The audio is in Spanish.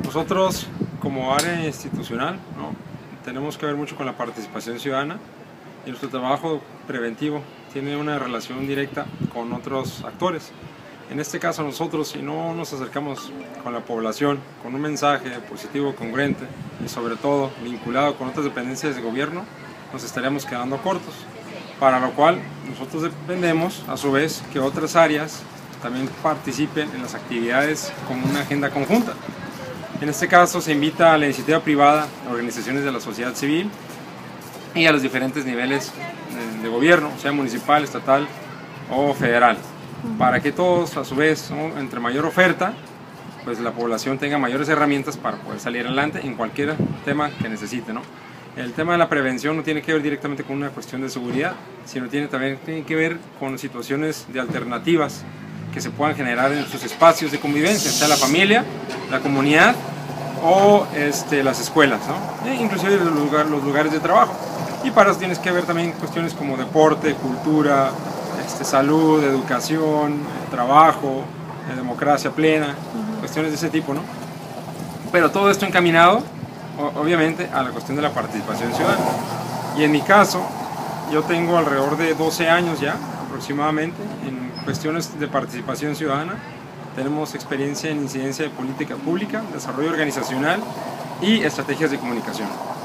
Nosotros, como área institucional, ¿no?, tenemos que ver mucho con la participación ciudadana, y nuestro trabajo preventivo tiene una relación directa con otros actores. En este caso nosotros, si no nos acercamos con la población con un mensaje positivo, congruente y sobre todo vinculado con otras dependencias de gobierno, nos estaríamos quedando cortos, para lo cual nosotros dependemos a su vez que otras áreas también participen en las actividades como una agenda conjunta. En este caso se invita a la iniciativa privada, a organizaciones de la sociedad civil y a los diferentes niveles de gobierno, sea municipal, estatal o federal, para que todos a su vez, ¿no?, entre mayor oferta, pues la población tenga mayores herramientas para poder salir adelante en cualquier tema que necesite, ¿no? El tema de la prevención no tiene que ver directamente con una cuestión de seguridad, sino también tiene que ver con situaciones de alternativas que se puedan generar en sus espacios de convivencia, sea la familia, la comunidad o las escuelas, ¿no? Inclusive los lugares de trabajo. Y para eso tienes que ver también cuestiones como deporte, cultura, salud, educación, trabajo, democracia plena, cuestiones de ese tipo, ¿no? Pero todo esto encaminado, obviamente, a la cuestión de la participación ciudadana. Y en mi caso, yo tengo alrededor de 12 años ya, aproximadamente, en cuestiones de participación ciudadana. Tenemos experiencia en incidencia de política pública, desarrollo organizacional y estrategias de comunicación.